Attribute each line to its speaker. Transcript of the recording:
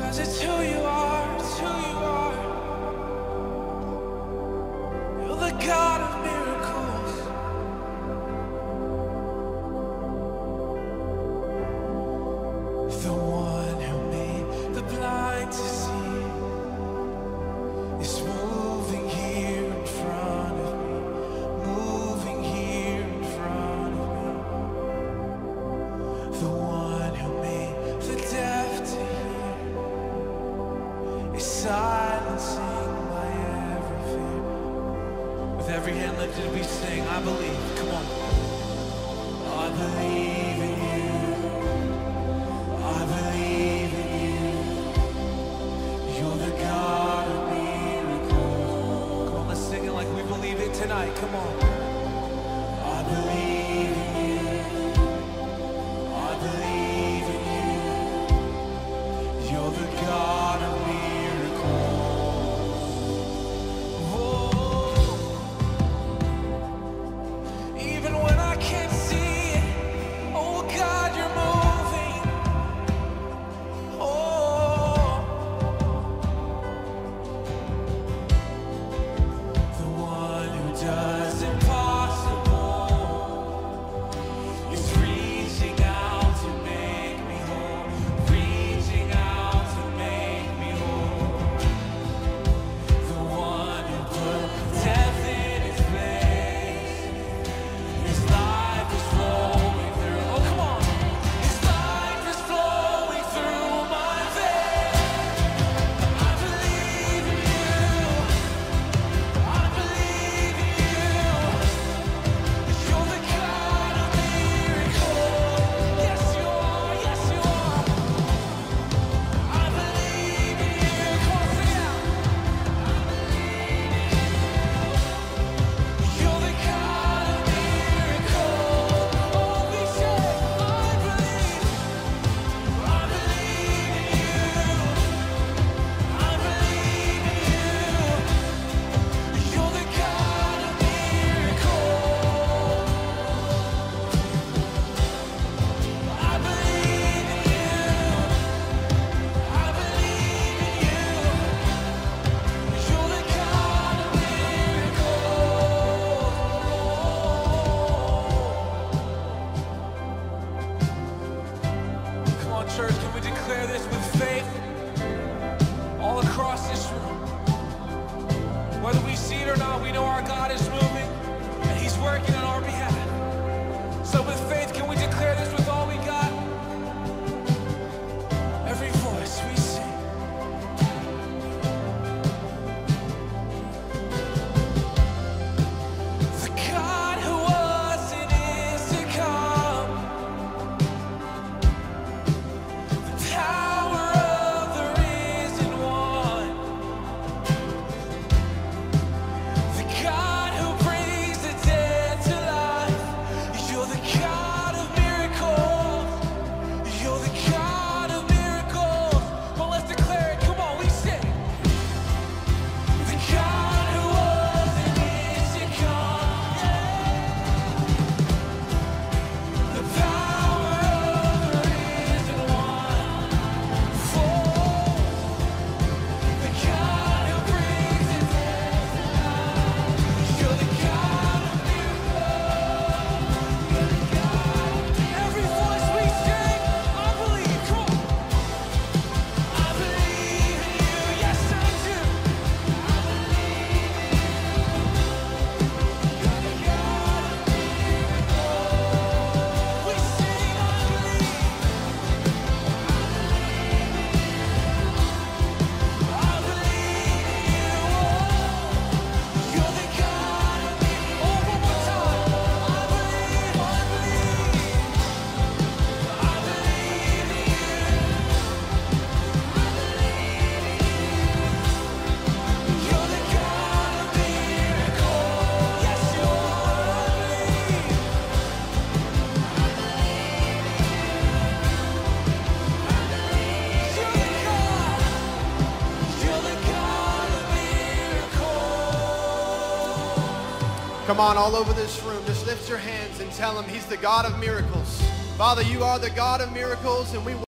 Speaker 1: it's who you are, it's who you are. You're the God of miracles. The one who made the blind to see is moving here in front of me, moving here in front of me. The one who made the deaf to hear is silencing my every fear. With every hand lifted we sing, I believe, come on. I believe in you. I believe in you. You're the God of miracles. Come on, let's sing it like we believe it tonight. Come on. I believe in you. I believe in you. You're the God of miracles. Whoa. Even when I can't see it, oh God, you're moving. Oh, the one who does impossible is reaching out to make me whole, reaching out to make me whole. The one who put death in its place, his life is flowing through. Oh, come on. His life is flowing through my veins. I believe in you. I believe in you. You're the God of miracles. Yes, you are. Yes, you are. I believe in you. Come on, sing it out. You're the God of miracles. Oh, we say, I believe in you. I believe in you. You're the God of miracles. I believe in you. I believe in you. You're the God of miracles. Come on, church, can we declare this with faith all across this room? Whether we see it or not, we know our God is moving and He's working on our behalf. So with faith, can we declare this with all we got? Every voice we sing. The God who was and is to come. The power of the risen one. The God who brings the dead to life. You're the God of miracles. You're the God of miracles. Well, let's declare it. Come on, we sing. The God who was and is to come. The power of the risen one. The God who brings the dead to life. You're the God of miracles. You're the God. Every voice we sing, I believe. Come on. I believe in you. Yes, I do. I believe in you. You're the God of miracles. We sing, I believe. I believe in you. You're the God of miracles. Oh, one more time. I believe. I believe. I believe in you. I believe in you. You're the God of miracles. Yes, you are. I believe. You're the God. You're the God of miracles.
Speaker 2: Come on, all over this room, just lift your hands and tell him He's the God of miracles. Father, you are the God of miracles, and we